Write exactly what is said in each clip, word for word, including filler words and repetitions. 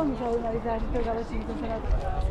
veľmi zaujímavý zážitok, ale či by som sa na to...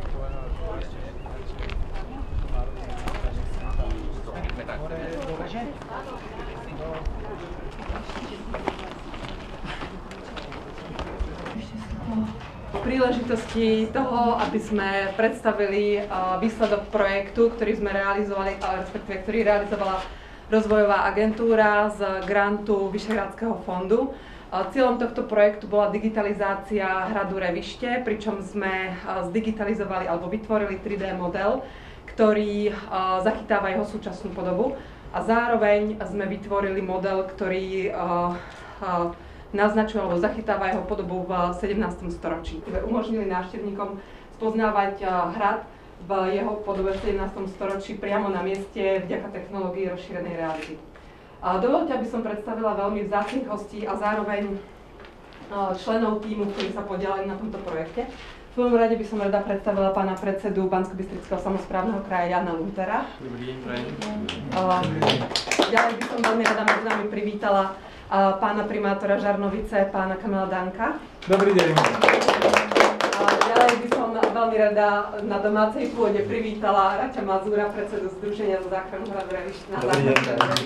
príležitosti toho, aby sme predstavili výsledok projektu, ktorý sme realizovali, respektíve ktorý realizovala rozvojová agentúra z grantu Vyšehradského fondu. Cieľom tohto projektu bola digitalizácia hradu Revište, pričom sme zdigitalizovali alebo vytvorili tri dé model, ktorý zachytáva jeho súčasnú podobu, a zároveň sme vytvorili model, ktorý naznačuje alebo zachytáva jeho podobu v sedemnástom storočí. Umožnili návštevníkom spoznávať hrad v jeho podobe v sedemnástom storočí priamo na mieste vďaka technológii rozšírenej reality. Dovoľte, aby som predstavila veľmi vzácnych hostí a zároveň členov tímu, ktorí sa podielali na tomto projekte. V prvom rade by som rada predstavila pána predsedu Banskobystrického samosprávneho kraja Jana Luntera. Dobrý deň, prajem. Ďalej by som veľmi rada medzi nami privítala pána primátora Žarnovice, pána Kamila Danka. Dobrý deň. A ďalej by som veľmi rada na domácej pôde privítala Raťa Mazúra, predsedu Združenia za záchranu hradu Revište. Dobrý deň.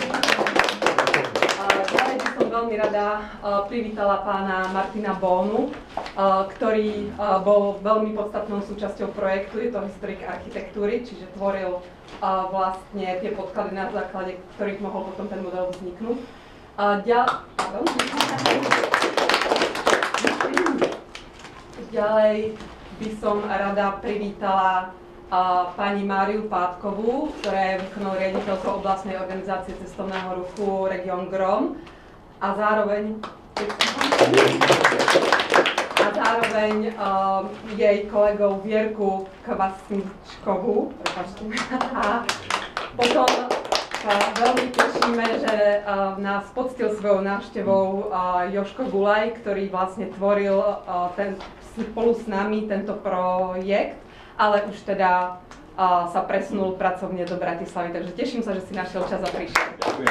Ďalej by som veľmi rada privítala pána Martina Bónu, ktorý bol veľmi podstatnou súčasťou projektu. Je to historik architektúry, čiže tvoril vlastne tie podklady, na základe ktorých mohol potom ten model vzniknúť. Ďal... Ďalej by som rada privítala uh, pani Máriu Pátkovú, ktorá je výkonnou riaditeľkou oblastnej organizácie cestovného ruchu Region Grom, a zároveň a zároveň uh, jej kolegou Vierku Kvasničkovú. A potom veľmi tešíme, že uh, nás poctil svojou návštevou uh, Jožko Gulaj, ktorý vlastne tvoril uh, ten, spolu s nami tento projekt, ale už teda uh, sa presunul pracovne do Bratislavy. Takže teším sa, že si našiel čas a prišiel. Ďakujem.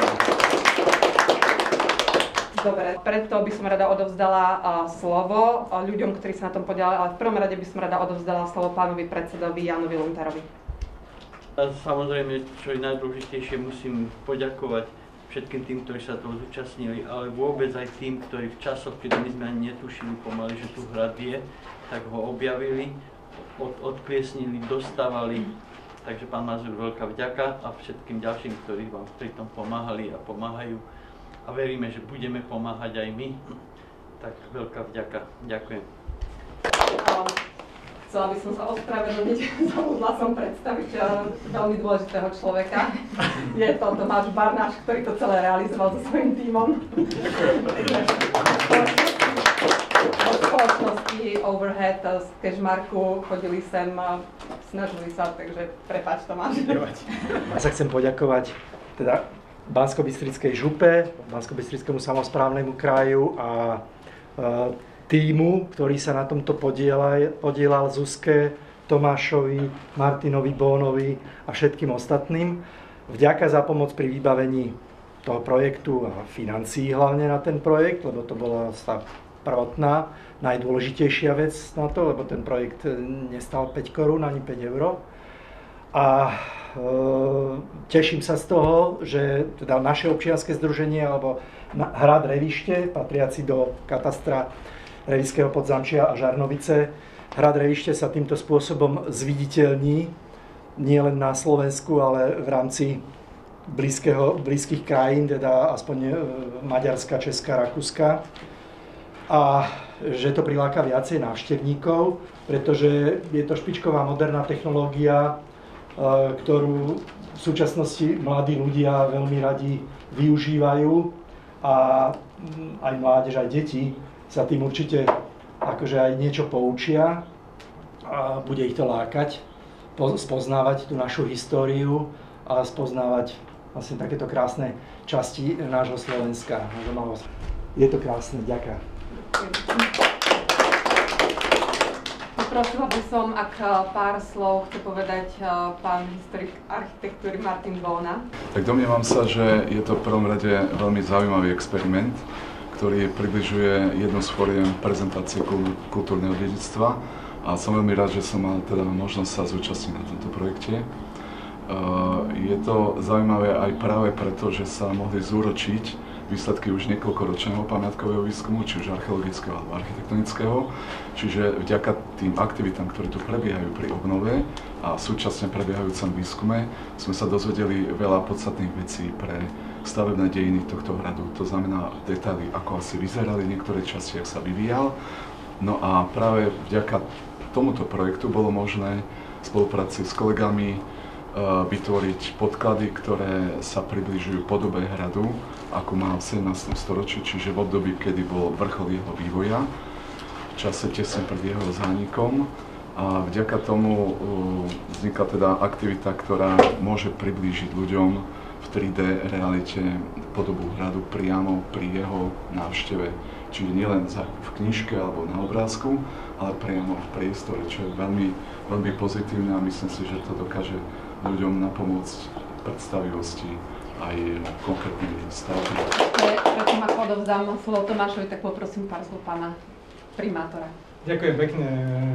Dobre, preto by som rada odovzdala uh, slovo uh, ľuďom, ktorí sa na tom podielali, ale v prvom rade by som rada odovzdala slovo pánovi predsedovi Janovi Lunterovi. A samozrejme, čo je najdôležitejšie, musím poďakovať všetkým tým, ktorí sa toho zúčastnili, ale vôbec aj tým, ktorí v časoch, keď my sme ani netušili pomaly, že tu hrad je, tak ho objavili, od, odkliesnili, dostávali. Takže pán Mazur, veľká vďaka, a všetkým ďalším, ktorí vám pri tom pomáhali a pomáhajú. A veríme, že budeme pomáhať aj my. Tak veľká vďaka. Ďakujem. Chcela by som sa ospravedlniť, zabudla som predstaviť veľmi dôležitého človeka. Je to Tomáš Barnáš, ktorý to celé realizoval so svojím tímom. Od spoločnosti Overhead z Kežmarku chodili sem, snažili sa, takže prepáč, Tomáš. Ja sa chcem poďakovať teda Banskobystrickej župe, Banskobystrickému samosprávnemu kraju a e, tímu, ktorý sa na tomto podielal, podielal Zuzke, Tomášovi, Martinovi, Bónovi a všetkým ostatným. Vďaka za pomoc pri vybavení toho projektu a financií hlavne na ten projekt, lebo to bola tá prvotná, najdôležitejšia vec na to, lebo ten projekt nestal päť korún ani päť eur. A e, teším sa z toho, že teda naše občianske združenie alebo hrad Revište, patriaci do katastra Revišského Podzamčia a Žarnovice. Hrad Revište sa týmto spôsobom zviditeľní nielen na Slovensku, ale v rámci blízkeho, blízkych krajín, teda aspoň Maďarska, Česká, Rakúska. A že to priláka viacej návštevníkov, pretože je to špičková moderná technológia, ktorú v súčasnosti mladí ľudia veľmi radi využívajú, a aj mládež, aj deti sa tým určite akože aj niečo poučia a bude ich to lákať, spoznávať tú našu históriu a spoznávať vlastne takéto krásne časti nášho Slovenska. Je to krásne, ďakujem. Poprosila by som, ak pár slov chce povedať pán historik architektúry Martin Bóna. Tak domnievam sa, že je to v prvom rade veľmi zaujímavý experiment, ktorý približuje jednu z foriem prezentácie kultúrneho dedičstva. A som veľmi rád, že som mal teda možnosť sa zúčastniť na tomto projekte. Je to zaujímavé aj práve preto, že sa mohli zúročiť výsledky už niekoľkoročného pamiatkového výskumu, či už archeologického alebo architektonického. Čiže vďaka tým aktivitám, ktoré tu prebiehajú pri obnove a súčasne prebiehajúcom výskume, sme sa dozvedeli veľa podstatných vecí pre stavebné dejiny tohto hradu. To znamená detaily, ako asi vyzerali niektoré časti, ako sa vyvíjal. No a práve vďaka tomuto projektu bolo možné v spolupráci s kolegami vytvoriť podklady, ktoré sa približujú podobe hradu, ako má v sedemnástom storočí, čiže v období, kedy bol vrchol jeho vývoja, v čase tesne pred jeho zánikom. A vďaka tomu vznikla teda aktivita, ktorá môže priblížiť ľuďom v tri dé realite podobu hradu priamo pri jeho návšteve. Čiže nielen v knižke alebo na obrázku, ale priamo v priestore, čo je veľmi, veľmi pozitívne a myslím si, že to dokáže ľuďom napomôcť predstavivosti aj konkrétnej stavby. Predtým ako odovzdám slovo Tomášovi, tak poprosím pár slov pána primátora. Ďakujem pekne.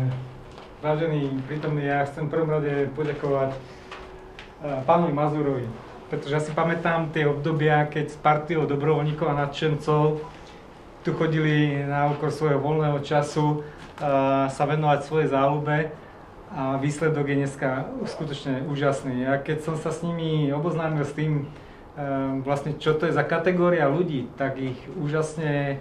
Vážení prítomní, ja chcem v prvom rade poďakovať pánovi Mazurovi, pretože ja si pamätám tie obdobia, keď s partiou dobrovoľníkov a nadšencov tu chodili na úkor svojho voľného času sa venovať svojej záľube. A výsledok je dneska skutočne úžasný. Ja keď som sa s nimi oboznámil s tým, vlastne čo to je za kategória ľudí, tak ich úžasne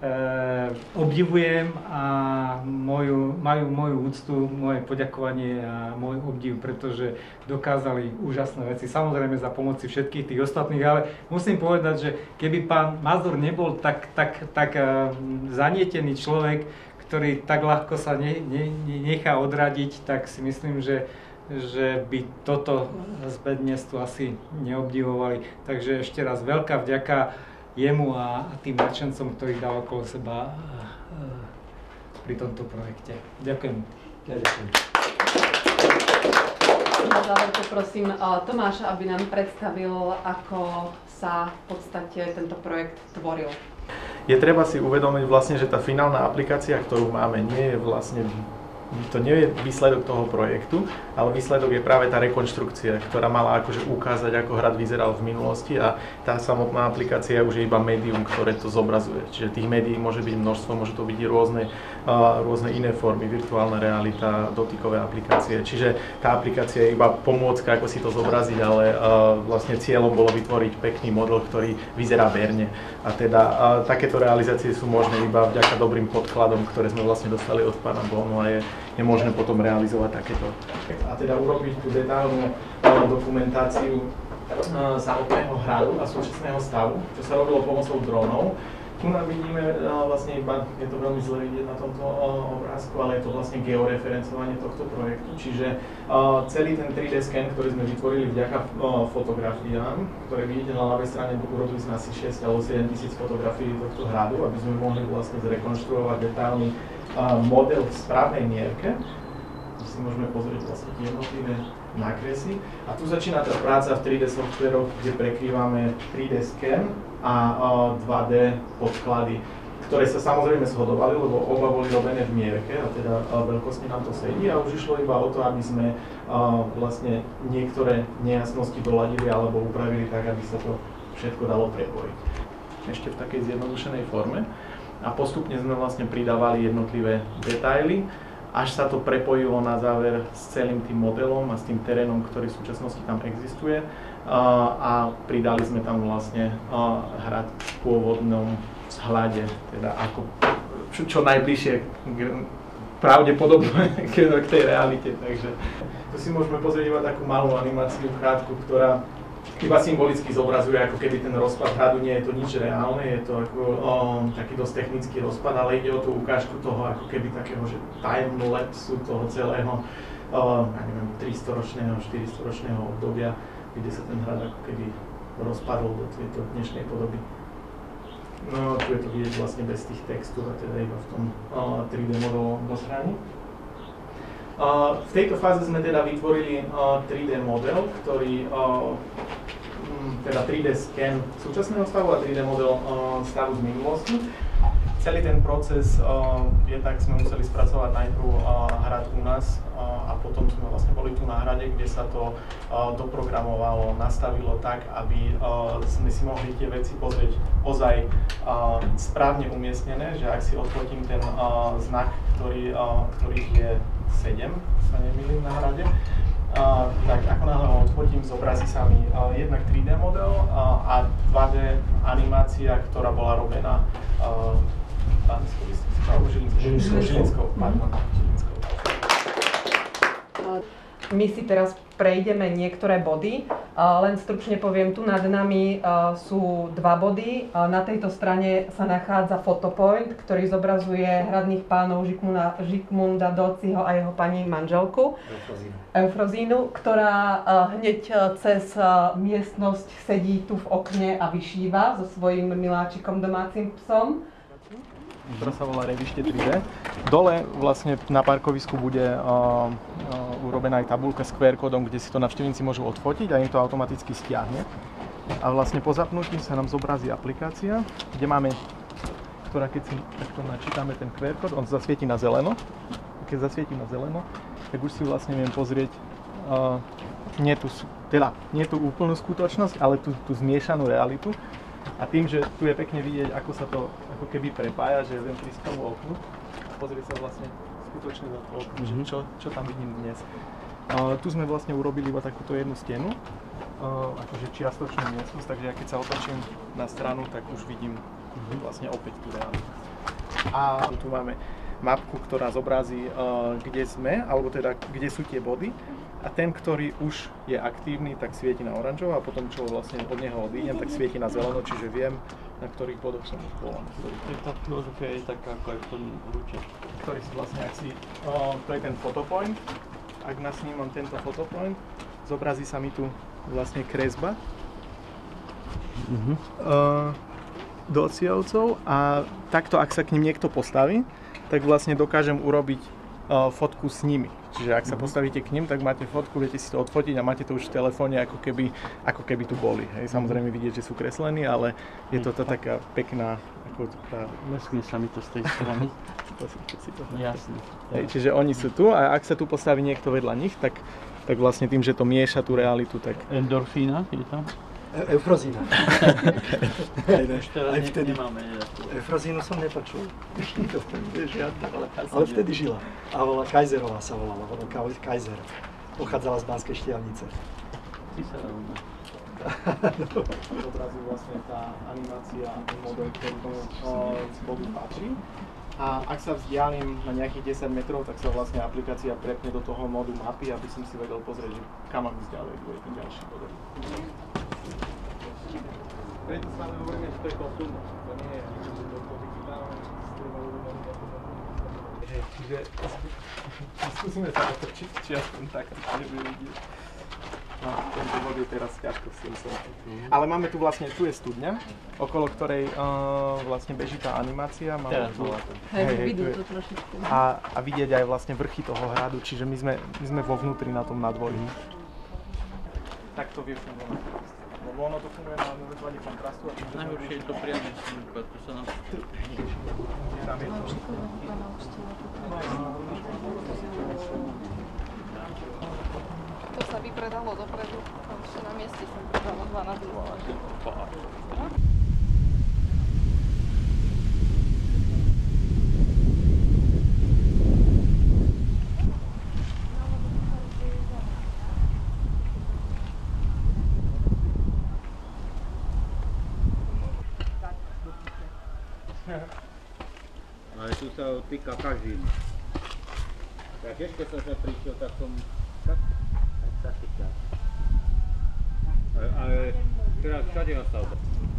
obdivujem a moju, majú moju úctu, moje poďakovanie a môj obdiv, pretože dokázali úžasné veci. Samozrejme za pomoci všetkých tých ostatných, ale musím povedať, že keby pán Mazur nebol tak, tak, tak zanietený človek, ktorý tak ľahko sa ne, ne, nechá odradiť, tak si myslím, že, že by toto zbe dnes tu asi neobdivovali. Takže ešte raz veľká vďaka jemu a tým nadšencom, ktorých dá okolo seba pri tomto projekte. Ďakujem. Ja ďakujem. Na záver poprosím Tomáša, aby nám predstavil, ako sa v podstate tento projekt tvoril. Je treba si uvedomiť vlastne, že tá finálna aplikácia, ktorú máme, nie je vlastne, to nie je výsledok toho projektu, ale výsledok je práve tá rekonštrukcia, ktorá mala akože ukázať, ako hrad vyzeral v minulosti a tá samotná aplikácia už je iba médium, ktoré to zobrazuje. Čiže tých médií môže byť množstvo, môže to byť rôzne, uh, rôzne iné formy, virtuálna realita, dotykové aplikácie. Čiže tá aplikácia je iba pomôcka, ako si to zobraziť, ale uh, vlastne cieľom bolo vytvoriť pekný model, ktorý vyzerá verne. A teda uh, takéto realizácie sú možné iba vďaka dobrým podkladom, ktoré sme vlastne dostali od pána Bonu a je, je možné potom realizovať takéto. A teda urobiť tú detailnú uh, dokumentáciu uh, samotného hradu a súčasného stavu, čo sa robilo pomocou dronov. Tu nám vidíme uh, vlastne iba, je to veľmi zle vidieť na tomto uh, obrázku, ale je to vlastne georeferencovanie tohto projektu, čiže uh, celý ten tri dé sken, ktorý sme vytvorili vďaka uh, fotografiám, ktoré vidíte na ľavej strane, urobili sme asi šesť alebo sedem tisíc fotografií tohto hradu, aby sme mohli vlastne zrekonštruovať detailný uh, model v správnej mierke. Si môžeme pozrieť vlastne tie jednotlivé nákresy. A tu začína tá práca v tri dé softveroch, kde prekrývame tri dé sken a dva dé podklady, ktoré sa samozrejme shodovali, lebo oba boli robené v mierke a teda veľkostne nám to sedí a už išlo iba o to, aby sme vlastne niektoré nejasnosti doladili alebo upravili tak, aby sa to všetko dalo prepojiť. Ešte v takej zjednodušenej forme a postupne sme vlastne pridávali jednotlivé detaily, až sa to prepojilo na záver s celým tým modelom a s tým terénom, ktorý v súčasnosti tam existuje a pridali sme tam vlastne hrad v pôvodnom vzhľade, teda ako čo, čo najbližšie pravdepodobne k tej realite. Takže tu si môžeme pozrieť iba takú malú animáciu krátku, ktorá iba symbolicky zobrazuje, ako keby ten rozpad hradu, nie je to nič reálne, je to ako o, taký dosť technický rozpad, ale ide o tú ukážku toho, ako keby takého, že timelapsu toho celého, o, ja neviem, tristoročného, štyristoročného obdobia, kde sa ten hrad ako keby rozpadol do tejto dnešnej podoby. No, tu je to vidieť vlastne bez tých textov, a teda iba v tom o, tri dé modelovom rozhraní. Uh, v tejto fáze sme teda vytvorili uh, tri dé model, ktorý uh, teda tri dé sken súčasného stavu a tri dé model uh, stavu z minulosti. Celý ten proces uh, je tak, sme museli spracovať najprv uh, hrad u nás uh, a potom sme vlastne boli tu na hrade, kde sa to uh, doprogramovalo, nastavilo tak, aby uh, sme si mohli tie veci pozrieť ozaj uh, správne umiestnené, že ak si odfotím ten uh, znak, ktorý, uh, ktorý je sedem, sa nemýlim na hrade, Uh, tak ako náhle ho odfotím, zobrazí sa mi uh, jednak tri dé model uh, a dva dé animácia, ktorá bola robená uh, Banskou Bystrickou alebo Žilinskou, Žilinskou, pardon, Žilinskou. My si teraz prejdeme niektoré body. Len stručne poviem, tu nad nami sú dva body. Na tejto strane sa nachádza fotopoint, ktorý zobrazuje hradných pánov Žikmunda, Žikmunda Dociho a jeho pani manželku Eufrozínu, Eufrozínu, ktorá hneď cez miestnosť sedí tu v okne a vyšíva so svojím miláčikom domácim psom. Ktorá sa volá Revište tri dé. Dole vlastne na parkovisku bude uh, uh, urobená aj tabuľka s kú er kódom, kde si to navštevníci môžu odfotiť a im to automaticky stiahne. A vlastne po zapnutí sa nám zobrazí aplikácia, kde máme, ktorá keď si takto načítame ten kú er kód, on zasvieti na zeleno. Keď zasvieti na zeleno, tak už si vlastne viem pozrieť uh, nie tú, teda, nie tú úplnú skutočnosť, ale tú, tú zmiešanú realitu. A tým, že tu je pekne vidieť, ako sa to ako keby prepája, že viem prísť k tomu oknu a pozrieť sa vlastne skutočne za to okno, mm-hmm. čo, čo tam vidím dnes. Uh, tu sme vlastne urobili iba takúto jednu stenu, uh, akože čiastočnú miestnosť, takže ja keď sa otočím na stranu, tak už vidím mm-hmm. vlastne opäť tú realitu. A tu máme mapku, ktorá zobrazí, uh, kde sme, alebo teda kde sú tie body. A ten, ktorý už je aktívny, tak svieti na oranžovo a potom, čo vlastne od neho odídem, tak svieti na zeleno, čiže viem, na ktorých bodoch som už bol. Tá filozofia je taká ako aj v tom rúče. Ktorý si vlastne, ak si, uh, to je ten photopoint, ak nasnímam tento photopoint, zobrazí sa mi tu vlastne kresba uh-huh. uh, Dociovcov a takto, ak sa k ním niekto postaví, tak vlastne dokážem urobiť uh, fotku s nimi. Čiže ak sa postavíte k ním, tak máte fotku, viete si to odfotiť a máte to už v telefóne, ako keby, ako keby tu boli. Hej. Samozrejme vidieť, že sú kreslení, ale je to tá taká pekná, ako tá... Meskne sa mi to z tej strany. si to Jasne. Hej, čiže oni sú tu a ak sa tu postaví niekto vedľa nich, tak, tak vlastne tým, že to mieša tú realitu, tak... Endorfína je tam? E- Eufrozína. Aj, ne, aj vtedy nemáme. Eufrozínu som nepočul. To vtedy žiadne, ale, ale vtedy žila. A volala Kajzerová sa volala, volala Kajzer. Pochádzala z Banskej Štiavnice. Ty sa rovná. Zobrazí vlastne tá animácia a ten model, ktorý tomu z bodu páči. A ak sa vzdialím na nejakých desať metrov, tak sa vlastne aplikácia prepne do toho modu mapy, aby som si vedel pozrieť, že kam mám ísť ďalej, kde je ten ďalší model. Preto stále hovoríme, že to je kostúmno. To nie je niečo, čo to digitálne, čiže skúsime sa otočiť, či aspoň takto to nebude vidieť. No, ten dôvod je teraz ťažko s tým som. Ale máme tu vlastne, tu je studňa, okolo ktorej uh, vlastne beží tá animácia. Máme tu, hej, hej, vidú tu to trošičku. A, a vidieť aj vlastne vrchy toho hradu, čiže my sme, my sme vo vnútri na tom nadvorí. Tak to vie fungovať. Lebo ono to funguje na základe kontrastu. Najhoršie je to priame snúpať, to sa nám... Tam je to. To sa vypredalo dopredu, ešte na mieste som predala dvanásť dôvod. Ale tu sa týka každý. Ja tiež keď som sa prišiel, tak som tak, tak taký čas. Ale teraz všade na stavbe.